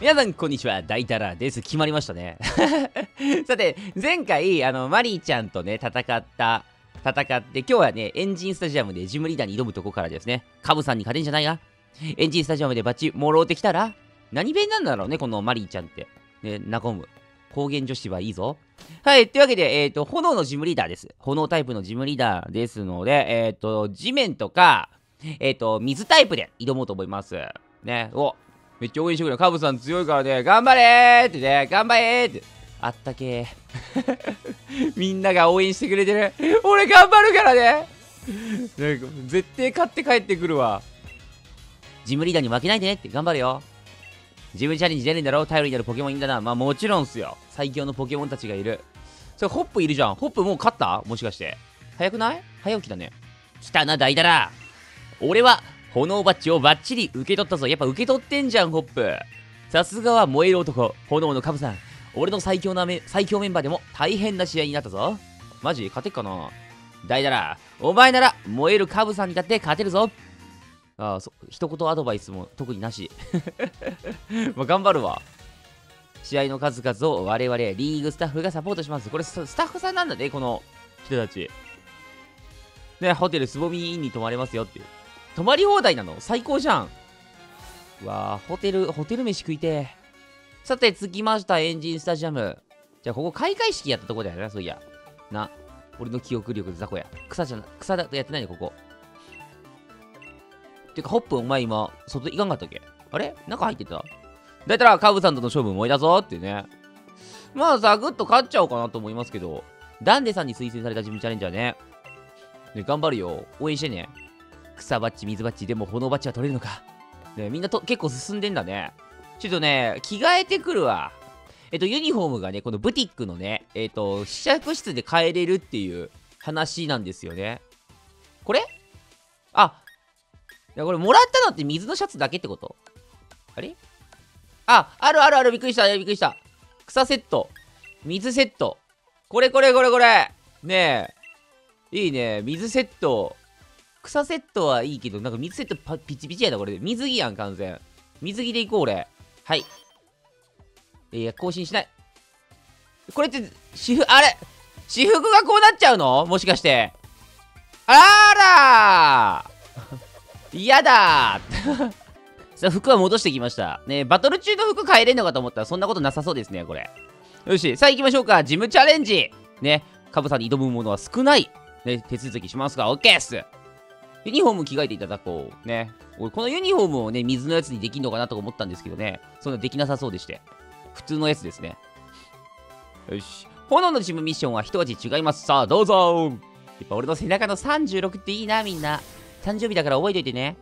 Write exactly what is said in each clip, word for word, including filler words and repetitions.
皆さん、こんにちは。大太郎です。決まりましたね。さて、前回、あの、マリーちゃんとね、戦った、戦って、今日はね、エンジンスタジアムでジムリーダーに挑むとこからですね、カブさんに勝てんじゃないが、エンジンスタジアムでバッチもろうてきたら、何弁なんだろうね、このマリーちゃんって。ね、ナコム。高原女子はいいぞ。はい、というわけで、えっと、炎のジムリーダーです。炎タイプのジムリーダーですので、えっと、地面とか、えっと、水タイプで挑もうと思います。ね、お、めっちゃ応援してくれる。カブさん強いからね、頑張れーってね、頑張れーって。あったけー。みんなが応援してくれてる。俺頑張るからね。なんか絶対勝って帰ってくるわ。ジムリーダーに負けないでねって、頑張るよ。自分チャレンジ出るんだろ、頼りになるポケモンいいんだな。まあもちろんっすよ。最強のポケモンたちがいる。それホップいるじゃん。ホップもう勝った？もしかして。早くない？早起きだね。来たな、大だら。俺は炎バッジをバッチリ受け取ったぞ。やっぱ受け取ってんじゃん、ホップ。さすがは燃える男、炎のカブさん。俺の最強なめ最強メンバーでも大変な試合になったぞ。マジ勝てっかな。大だら、お前なら燃えるカブさんにだって勝てるぞ。ああ、そ一言アドバイスも特になし。まあ頑張るわ。試合の数々を我々リーグスタッフがサポートします。これスタッフさんなんだね、この人たち。ね、ホテルつぼみインに泊まれますよっていう。泊まり放題なの？最高じゃん。うわぁ、ホテル、ホテル飯食いてー。さて、着きました、エンジンスタジアム。じゃあ、ここ開会式やったとこだよな、そういや。な。俺の記憶力で雑魚や。草じゃな、草だとやってないの、ここ。てか、ホップ、お前今、外行かんかったっけ？あれ中入ってた？だいたら、カブさんとの勝負燃えだぞってね。まあ、ザクッと勝っちゃおうかなと思いますけど、ダンデさんに推薦されたジムチャレンジャーね。ね、頑張るよ。応援してね。草バッチ、水バッチ、でも炎バッチは取れるのか。ね、みんなと結構進んでんだね。ちょっとね、着替えてくるわ。えっと、ユニフォームがね、このブティックのね、えっと、試着室で変えれるっていう話なんですよね。これ？あ、いやこれもらったのって水のシャツだけってこと？あれ？あ、あるあるある、びっくりした、びっくりした。草セット。水セット。これこれこれこれ。ねえ。いいね。水セット。草セットはいいけど、なんか水セットパピチピチやだ、これ。水着やん、完全。水着でいこう、俺。はい。いや、更新しない。これって、私服、あれ私服がこうなっちゃうの？もしかして。あらー嫌だーさあ、服は戻してきました。ね、バトル中の服変えれんのかと思ったら、そんなことなさそうですね、これ。よし、さあ行きましょうか。ジムチャレンジ。ね、カブさんに挑むものは少ない。ね、手続きしますが、オッケーっす。ユニフォーム着替えていただこう。ね。俺、このユニフォームをね、水のやつにできんのかなとか思ったんですけどね。そんなできなさそうでして。普通のやつですね。よし。炎のジムミッションは一味違います。さあ、どうぞ。やっぱ俺の背中のさんじゅうろくっていいな、みんな。誕生日だから覚えといてね。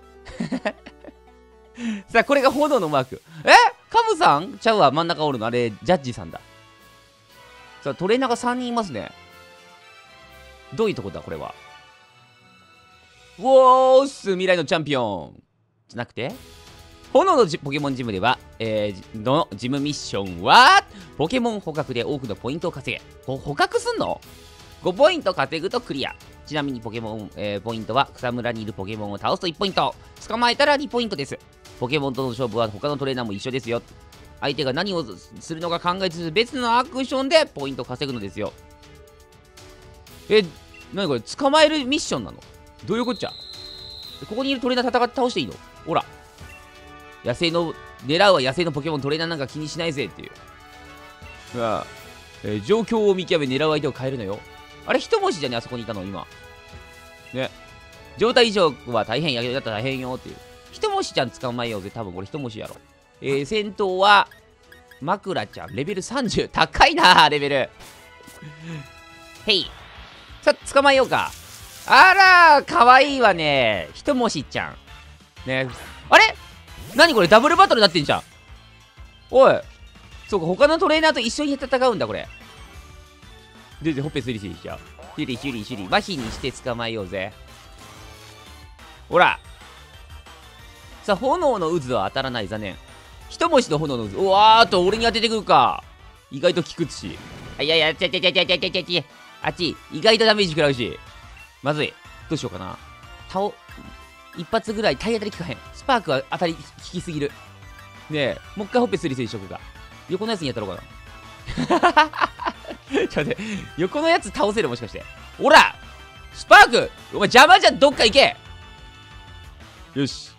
さあ、これが炎のマーク。えカブさんちゃうわ、真ん中おるの。あれ、ジャッジさんだ。さあ、トレーナーがさんにんいますね。どういうとこだ、これは。ウォース未来のチャンピオンじゃなくて、炎のポケモンジムでは、えー、のジムミッションは、ポケモン捕獲で多くのポイントを稼げ。ほ捕獲すんの ?ご ポイント稼ぐとクリア。ちなみにポケモン、えー、ポイントは草むらにいるポケモンを倒すといちポイント。捕まえたらにポイントです。ポケモンとの勝負は他のトレーナーも一緒ですよ。相手が何をするのか考えつつ別のアクションでポイントを稼ぐのですよ。え、なにこれ捕まえるミッションなの？どういうこっちゃ？ここにいるトレーナー戦って倒していいの？ほら。野生の、狙うは野生のポケモントレーナーなんか気にしないぜっていう。ああ、えー、状況を見極め狙う相手を変えるのよ。あれ一文字じゃね、あそこにいたの今。ね。状態異常は大変やけどだったら大変よっていう。一文字ちゃん捕まえようぜ。多分これ一文字やろ。えー、先頭は、枕ちゃん。レベルさんじゅう。高いなレベル。へい。さあ、捕まえようか。あらー、かわいいわね。ひともしちゃん。ね。あれ何これダブルバトルになってんじゃん。おい。そうか、他のトレーナーと一緒に戦うんだ、これ。で、で、ほっぺスリスリしちゃう。シュリシュリシュリ。麻痺にして捕まえようぜ。ほら。さあ、炎の渦は当たらない。残念。ひともしの炎の渦。うわーっと、俺に当ててくるか。意外と効くし。あ、いやいや、ちゃちゃちゃちゃちゃちゃちゃ。あっち、意外とダメージ食らうし。まずい。どうしようかな。倒、一発ぐらい体当たり効かへん。スパークは当たり効きすぎる。 ねえ、もう一回ほっぺスリスリしとくか。横のやつにやったろうかな。ちょっと待って、横のやつ倒せるもしかして。ほらスパークお前邪魔じゃん、どっか行け。よし。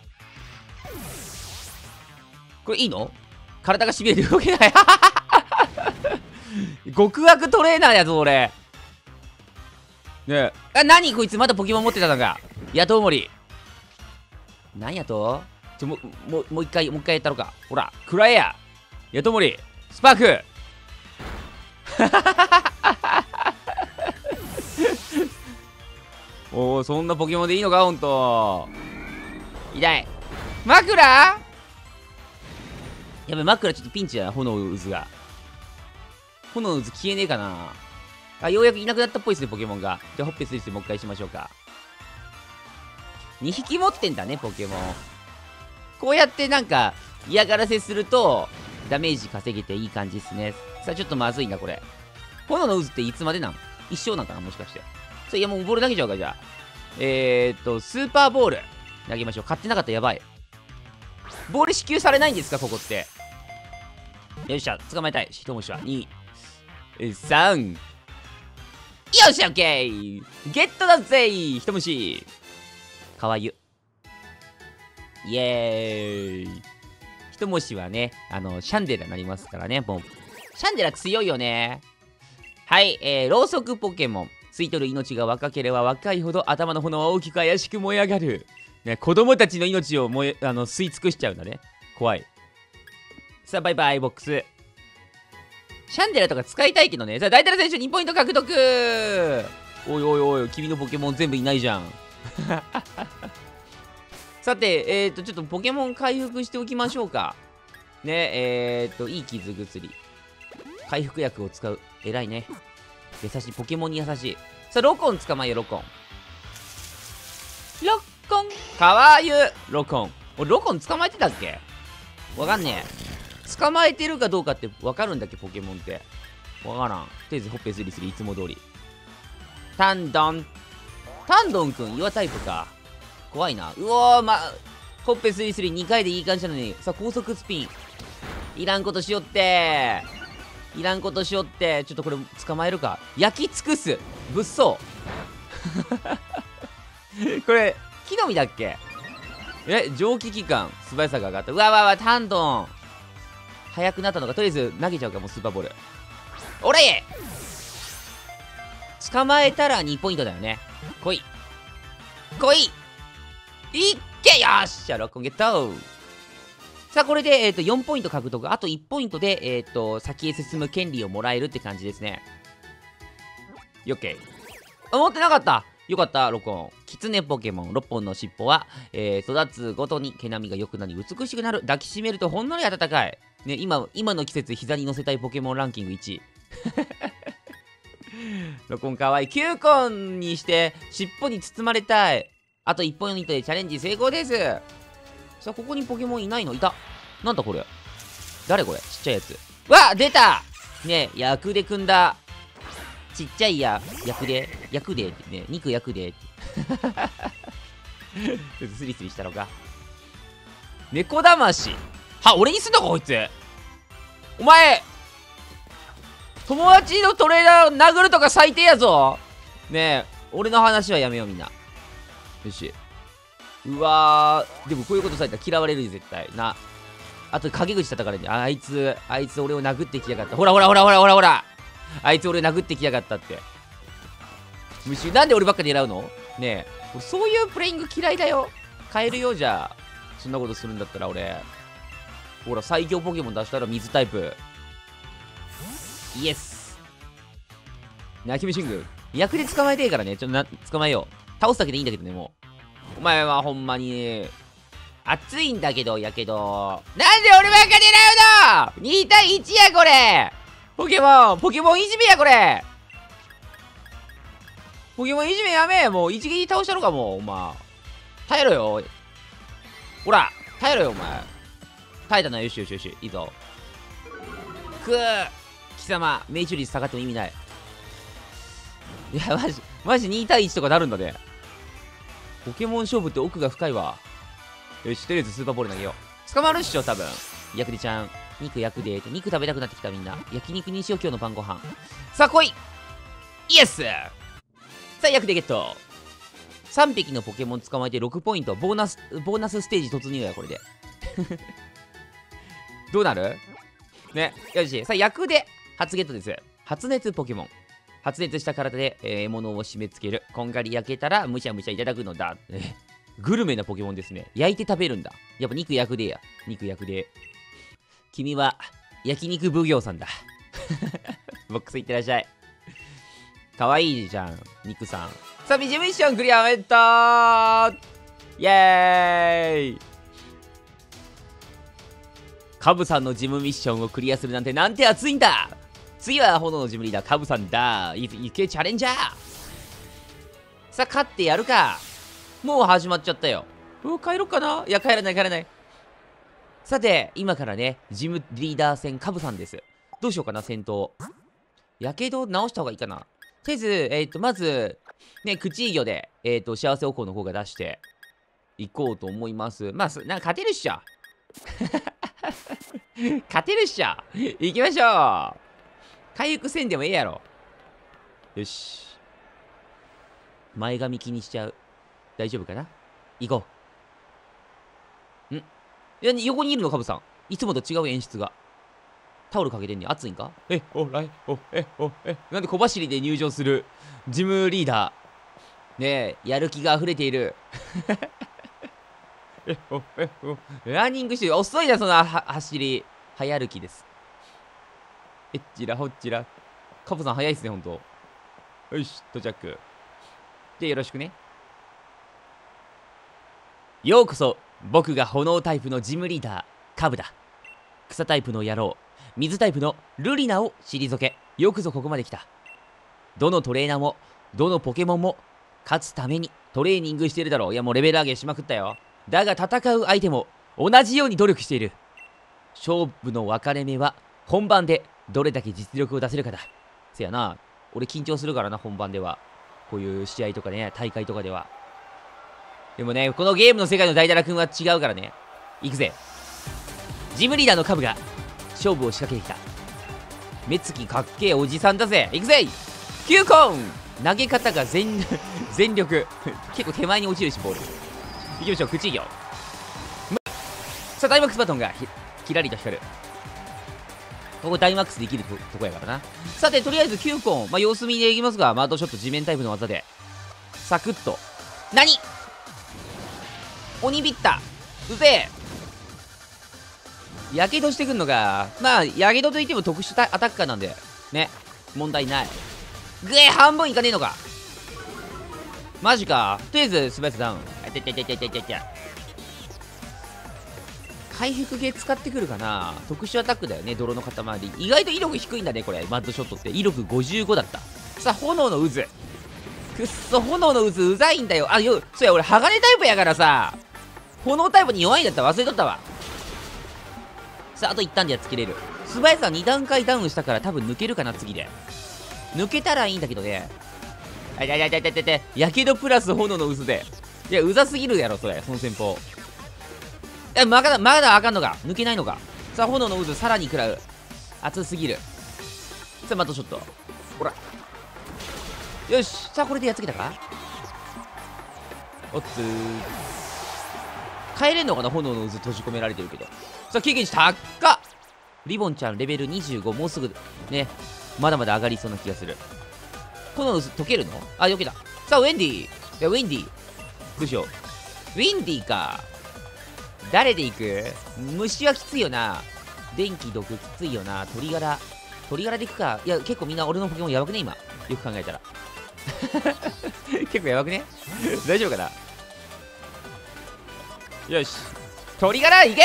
これいいの？体がしびれて動けない。極悪トレーナーやぞ、俺。ねえ。あ、何こいつまだポケモン持ってたのか。やとうもり。なんやとちょ、も、も、もう一回、もう一回やったろか。ほら、くらえや。やとうもり。スパーク。おお、そんなポケモンでいいのか、ほんと。痛い。枕やべ、枕ちょっとピンチだな、炎渦が。炎渦消えねえかな。あ、ようやくいなくなったっぽいですね、ポケモンが。じゃあ、ほっぺスリスリもう一回しましょうか。にひき持ってんだね、ポケモン。こうやってなんか、嫌がらせすると、ダメージ稼げていい感じですね。さあ、ちょっとまずいな、これ。炎の渦っていつまでなん？一生なんかな、もしかして。そういや、もうボール投げちゃうか、じゃあ。えーっと、スーパーボール。投げましょう。買ってなかったらやばい。ボール支給されないんですか、ここって。よっしゃ、捕まえたい。一文字は。に、さん。よっしゃ、オッケーゲットだぜー一虫。かわゆ。イエーイ。一虫はね、あの、シャンデラになりますからね。もう、シャンデラ強いよね。はい、えー、ろうそくポケモン。吸い取る命が若ければ若いほど頭の炎は大きく怪しく燃え上がる。ね、子供たちの命を燃え、あの、吸い尽くしちゃうんだね。怖い。さあ、バイバイ、ボックス。シャンデラとか使いたいけどね。さあ、大体の選手にポイント獲得。おいおいおい、君のポケモン全部いないじゃん。さて、えっと、ちょっとポケモン回復しておきましょうか。ね、えっと、いい傷薬。回復薬を使う。偉いね。優しい。ポケモンに優しい。さあ、ロコン捕まえよ、ロコン。ロコン。かわゆ。ロコン。俺、ロコン捕まえてたっけ？わかんねえ。捕まえてるかどうかってわかるんだっけ、ポケモンって。わからん。とりあえず、ほっぺスリスリ、いつも通り。タンドン。タンドンくん、岩タイプか。怖いな。うおー、ま、ほっぺスリスリにかいでいい感じなのに。さあ、高速スピン。いらんことしよってー。いらんことしよって。ちょっとこれ、捕まえるか。焼き尽くす。物騒。これ、木の実だっけ？え、蒸気機関。素早さが上がった。うわわわ、タンドン。速くなったのか。とりあえず、投げちゃうか、もうスーパーボール。おれ！捕まえたらにポイントだよね。来い。来い！いっけ！よっしゃ、ロッコンゲット！さあ、これで、えっと、よんポイント獲得。あといちポイントで、えっと、先へ進む権利をもらえるって感じですね。よっけー。あ、持ってなかった！よかった、ロコン。キツネポケモン。ろっぽんの尻尾は、えー、育つごとに毛並みが良くなり、美しくなる。抱きしめるとほんのり暖かい。ね、今、今の季節、膝に乗せたいポケモンランキングいちい。ロコンかわいい。きゅうコンにして、尻尾に包まれたい。あといちポイントでチャレンジ成功です。さあ、ここにポケモンいないの？いた。なんだこれ。誰これ？ちっちゃいやつ。わ！出た！ねえ、ヤクデくんだ。ちっちゃいや、ヤクデ。ヤクデってね、肉ヤクデって。ちょっとスリスリしたのか。猫魂。は、俺にすんのかこいつ。お前、友達のトレーナーを殴るとか最低やぞ。ねえ、俺の話はやめようみんな。よし。うわー、でもこういうことされたら嫌われるよ絶対な。あと陰口叩かれるね。あいつあいつ俺を殴ってきやがった。ほらほらほらほらほらほら、あいつ俺殴ってきやがったって。むしろなんで俺ばっか狙うのねえ。俺そういうプレイング嫌いだよ。変えるよ。じゃあそんなことするんだったら俺、ほら最強ポケモン出したら水タイプ。イエス。ね、アキメシング役で捕まえてえからね。ちょっとな捕まえよう。倒すだけでいいんだけどね。もうお前はほんまに熱いんだけど、やけどなんで俺ばっか狙うの？ に 対いちやこれ。ポケモンポケモンいじめやこれ。ポケモンいじめやめ。もう一撃倒したろか。もうお前耐えろよ。ほら耐えろよお前。耐えたな。よしよしよし、いいぞ。くー貴様命中率下がっても意味ない。いやマジマジに対いちとかなるんだね。ポケモン勝負って奥が深いわ。よし、とりあえずスーパーボール投げよう。捕まるっしょ多分。 焼くでちゃん。肉焼くでーって。肉食べたくなってきたみんな。焼肉にしよう今日の晩ご飯。さあ来いイエス。さあ焼くでゲット。さんびきのポケモン捕まえてろくポイント。ボーナス、ボーナスステージ突入や、これで。どうなるね。よし。さあ焼くで初ゲットです。発熱ポケモン。発熱した体で、えー、獲物を締め付ける。こんがり焼けたらむしゃむしゃいただくのだ。グルメなポケモンですね。焼いて食べるんだ。やっぱ肉焼くでや。肉焼くで。君は焼肉奉行さんだ。ボックスいってらっしゃい。かわいいじゃん、肉さん。さあ、ビジミッションクリアおめでとう。イエーイ。カブさんのジムミッションをクリアするなんてなんて熱いんだ。次は炎のジムリーダーカブさんだ。いいけチャレンジャー。さあ勝ってやるか。もう始まっちゃったよ。う帰ろっかな。いや帰らない帰らない。さて今からねジムリーダー戦カブさんです。どうしようかな。戦闘やけど直した方がいいかな。とりあえずえっ、ー、とまずね口魚でえっ、ー、と幸せおこうの方が出していこうと思います。まあなんか勝てるっしょ。勝てるっしょ。行きましょう。回復せんでもええやろ。よし。前髪気にしちゃう。大丈夫かな。行こう。んいや、横にいるのカブさん。いつもと違う演出が。タオルかけてんねん。暑いんか。え、おらい、お、え、お、え。なんで小走りで入場するジムリーダー。ねえ、やる気が溢れている。え、お、え、お。ランニングしてる。遅いな、その走り。早歩きです。えっちらほっちら。カブさん早いっすね、ほんと。よし、到着。で、よろしくね。ようこそ、僕が炎タイプのジムリーダー、カブだ。草タイプの野郎、水タイプのルリナを退け、よくぞここまで来た。どのトレーナーも、どのポケモンも、勝つためにトレーニングしてるだろう。いや、もうレベル上げしまくったよ。だが戦う相手も、同じように努力している。勝負の分かれ目は、本番で、どれだけ実力を出せるかだ。せやな、俺緊張するからな、本番では。こういう試合とかね、大会とかでは。でもね、このゲームの世界のダイダラ君は違うからね。行くぜ。ジムリーダーのカブが勝負を仕掛けてきた。目つきかっけえおじさんだぜ。行くぜ。キューコン投げ方が全全力。結構手前に落ちるし、ボール。行きましょう、口魚。さあ、ダイマックスバトンがキラリと光る。ここダイマックスできる と, とこやからな。さて、とりあえずキューコン、まあ、様子見でいきますが、マートショット地面タイプの技で、サクッと。何鬼ビッタうぜえ。やけどしてくんのか。まあ、やけどといっても特殊アタッカーなんで、ね。問題ない。ぐえ半分いかねえのか。マジか。とりあえず、スパイスダウン。あててててててて。回復系使ってくるかな。特殊アタックだよね、泥の塊。意外と威力低いんだね、これ。マッドショットって。威力ごじゅうごだった。さあ、炎の渦。くっそ、炎の渦うざいんだよ。あ、よ、そうや、俺、鋼タイプやからさ。炎タイプに弱いんだったら忘れとったわ。さあ、あと一旦でやっつけれる。素早さに段階ダウンしたから多分抜けるかな、次で。抜けたらいいんだけどね。あいやいやいやいやいや、やけどプラス炎の渦で。いや、うざすぎるやろ、それ、その戦法。え、まだ、まだあかんのか。抜けないのか。さあ、炎の渦さらに食らう。熱すぎる。さあ、マットショット。ほら。よし。さあ、これでやっつけたか。おっつー。帰れんのかな、炎の渦閉じ込められてるけど。さあ、経験値高っ。リボンちゃんレベルにじゅうご。もうすぐね、まだまだ上がりそうな気がする。炎の渦溶けるの。あ、避けた。さあ、ウェンディ。いや、ウェンディ。どうしよう。ウィンディか。誰で行く。虫はきついよな。電気毒きついよな。鳥柄。鳥柄で行くか。いや、結構みんな俺のポケモンやばくね今。よく考えたら。結構やばくね大丈夫かな。よし。鳥柄いけ。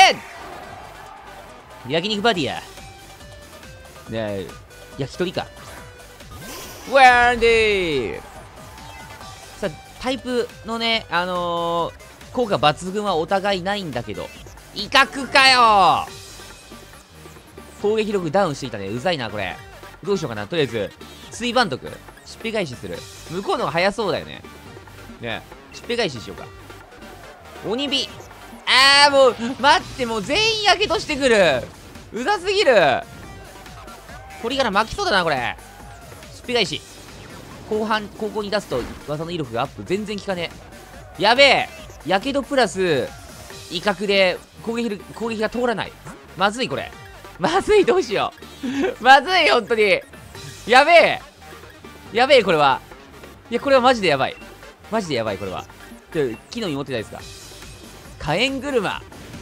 焼肉バディや。ねえ、焼き鳥か。ウェンディさあ、タイプのね、あのー、効果抜群はお互いないんだけど。威嚇かよ。攻撃力ダウンしていたね。うざいな、これ。どうしようかな。とりあえず、水盤徳。しっぺ返しする。向こうの方が早そうだよね。ねえ、しっぺ返ししようか。鬼火。 あーもう待って、もう全員やけどしてくる。うざすぎる。鳥柄巻きそうだなこれ。すっぺ返し。後半後攻に出すと技の威力がアップ。全然効かねえ。やべえ、やけどプラス威嚇で攻撃攻撃が通らない。まずいこれ。まずい、どうしようまずい、本当にやべえやべえ、これは。いやこれはマジでやばい。マジでやばいこれは。木の実持ってないですか。火炎車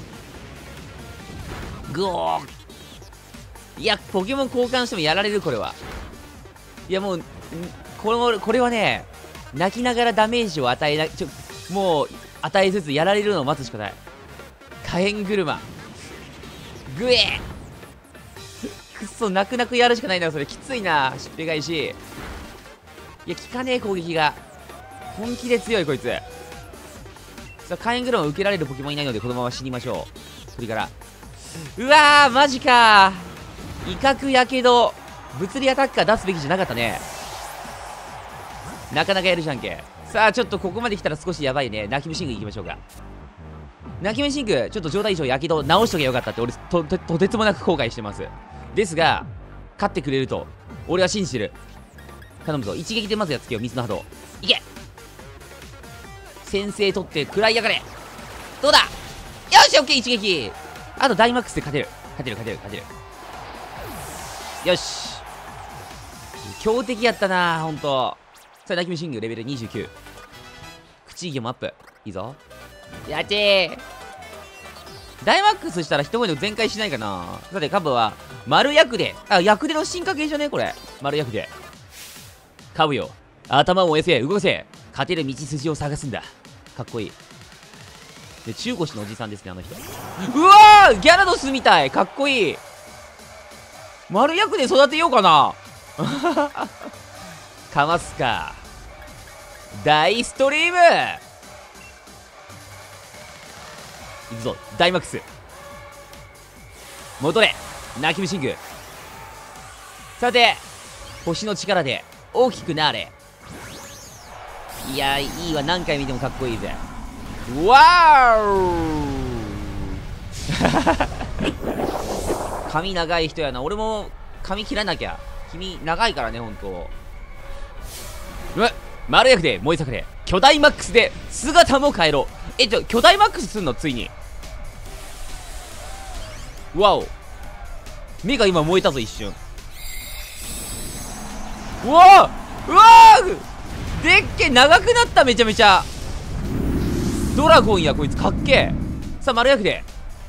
グオー。いやポケモン交換してもやられるこれは。いやもうこれもこれはね、泣きながらダメージを与えなちょもう与えずつやられるのを待つしかない。火炎車グエーくっそ、泣く泣くやるしかないんだよそれ。きついな。しっぺ返し。いや効かねえ攻撃が。本気で強いこいつ。さあ火炎車を受けられるポケモンいないのでこのまま死にましょう。鳥からうわーマジかー。威嚇やけど物理アタッカー出すべきじゃなかったね。なかなかやるじゃんけ。さあちょっとここまで来たら少しやばいね。泣き虫シングいきましょうか。泣き虫シングちょっと冗談以上やけど直しとけばよかったって俺 と, と, とてつもなく後悔してます。ですが勝ってくれると俺は信じてる。頼むぞ。一撃でまずやっつけよう。水の波動いけ。先制取って食らいやがれ。どうだ。よしオッケー一撃。あとダイマックスで勝てる勝てる勝てる勝てる。よし強敵やったなほんと。さあ泣き虫シングレベルにじゅうきゅう。口技もアップいいぞ。やっちー。ダイマックスしたら一声で全開しないかな。さてカブは丸役で、あ役での進化系じゃねこれ。丸役でカブよ頭を燃やせ動かせ。勝てる道筋を探すんだ。かっこいい。で中腰のおじさんですねあの人。うわーギャラドスみたい。かっこいい。丸役で育てようかなかますか。大ストリームいくぞ。ダイマックス戻れ泣き虫シング。さて星の力で大きくなれ。いやいいわ。何回見てもかっこいいぜ。わー髪長い人やな。俺も髪切らなきゃ。君長いからねほんと。うわ丸役で燃え盛れ。巨大マックスで姿も変えろ。えちょ巨大マックスすんのついに。わお目が今燃えたぞ一瞬。うわーうわーでっけ長くなった。めちゃめちゃドラゴンやこいつかっけえ。さあ丸役で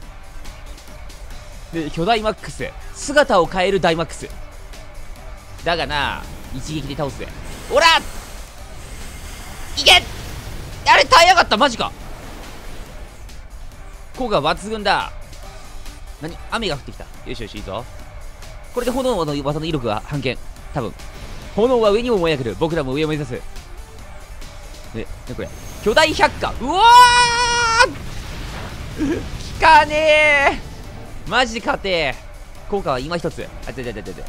で巨大マックス姿を変える大マックスだがな一撃で倒すぜ。おらいけ。あれ耐えやがった。マジか。効果抜群だ。何雨が降ってきた。よしよしいいぞ。これで炎の技の威力が半減。多分炎は上にも燃え上げる。僕らも上を目指す。ねねこれ巨大百科。うわー効かねえマジで勝てー。効果は今一つ。あててててて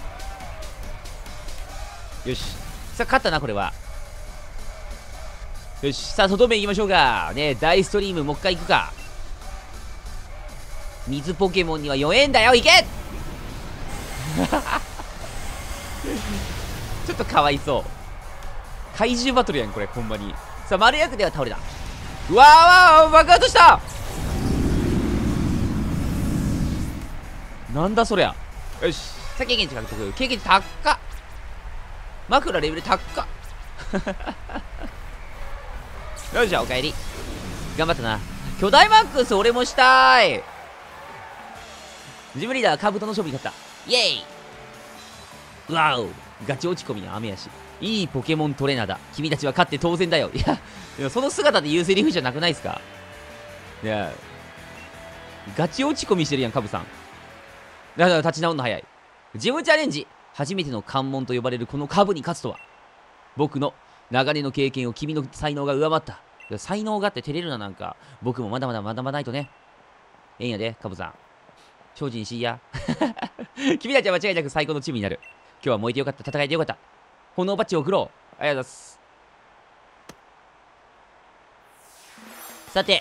よしさあ勝ったなこれは。よしさあ外面行きましょうかね。大ストリームもう一回行くか。水ポケモンには弱えんだよ。いけちょっとかわいそう。怪獣バトルやんこれほんまに。さあ丸役では倒れた。うわーわー爆発した。なんだそりゃ。よしさあ経験値獲得。経験値高っ。マクラレベル高っよいしょおかえり。頑張ったな。巨大マックス俺もしたーい。ジムリーダーカブトの勝負に勝った。イエイ。うわおガチ落ち込みの雨やし。いいポケモントレーナーだ。君たちは勝って当然だよ。いやいやその姿で言うセリフじゃなくないですか。いやガチ落ち込みしてるやんカブさん。だから立ち直るの早い。ジムチャレンジ初めての関門と呼ばれるこのカブに勝つとは。僕の長年の経験を君の才能が上回った。いや才能があって照れるな。なんか僕もまだまだ学ばないとね。ええんやでカブさん。精進しいや君たちは間違いなく最高のチームになる。今日は燃えてよかった。戦えてよかった。炎バッジを送ろう。ありがとうございます。さて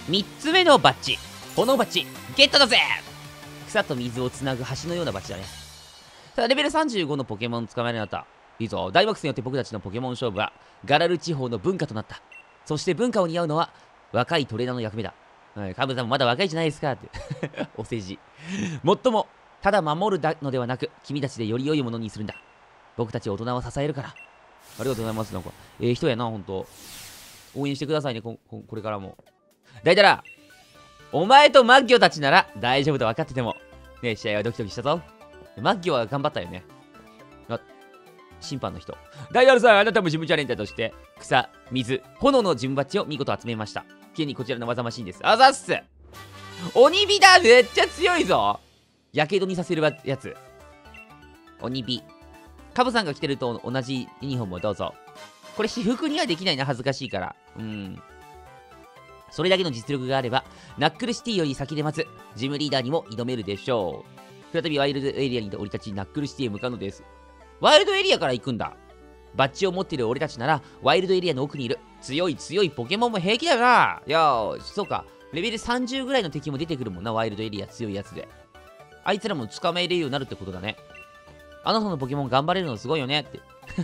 みっつめのバッジ、炎バッジゲットだぜ。草と水をつなぐ橋のようなバッジだね。さあレベルさんじゅうごのポケモン捕まえるようになった。いいぞ。大惑星によって僕たちのポケモン勝負はガラル地方の文化となった。そして文化を担うのは若いトレーナーの役目だ。はい、カブさんもまだ若いじゃないですかってお世辞。もっともただ守るのではなく、君たちでより良いものにするんだ。僕たち大人は支えるから。ありがとうございます。なんかええ人やな、ほんと。応援してくださいね、こここれからも。だいたらお前とマッギョたちなら大丈夫と分かっててもね、試合はドキドキしたぞ。マッギョは頑張ったよね。あ、審判の人。ダイヤルさん、あなたもジムチャレンジャーとして草、水、炎のジムバッジを見事集めました。現にこちらの技マシンです。あざっす。鬼火だ、めっちゃ強いぞ。やけどにさせるやつ。鬼火。カブさんが着てると同じユニフォームをどうぞ。これ私服にはできないな、恥ずかしいから。うん。それだけの実力があれば、ナックルシティより先で待つジムリーダーにも挑めるでしょう。再びワイルドエリアに降り立ち、ナックルシティへ向かうのです。ワイルドエリアから行くんだ。バッジを持っている俺たちなら、ワイルドエリアの奥にいる強い強いポケモンも平気だよな。いやー、そうか。レベルさんじゅうぐらいの敵も出てくるもんな、ワイルドエリア強いやつで。あいつらも捕まえれるようになるってことだね。あなたのポケモン頑張れるのすごいよねって。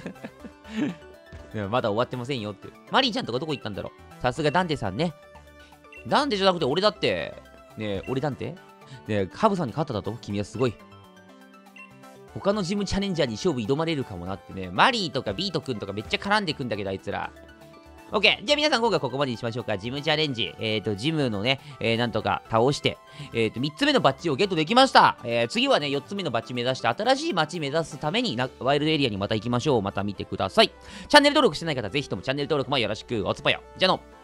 いやまだ終わってませんよって。マリーちゃんとかどこ行ったんだろう。さすがダンテさんね。ダンテじゃなくて俺だって。ねえ、俺ダンテねえ、カブさんに勝っただと君はすごい。他のジムチャレンジャーに勝負挑まれるかもなってね。マリーとかビートくんとかめっちゃ絡んでくんだけど、あいつら。OK。じゃあ皆さん今回ここまでにしましょうか。ジムチャレンジ。えっ、ー、と、ジムのね、えー、なんとか倒して、えっ、ー、と、みっつめのバッジをゲットできました。えー、次はね、よっつめのバッジ目指して、新しい街目指すためにな、ワイルドエリアにまた行きましょう。また見てください。チャンネル登録してない方、ぜひともチャンネル登録もよろしく。おつぽよ。じゃあの。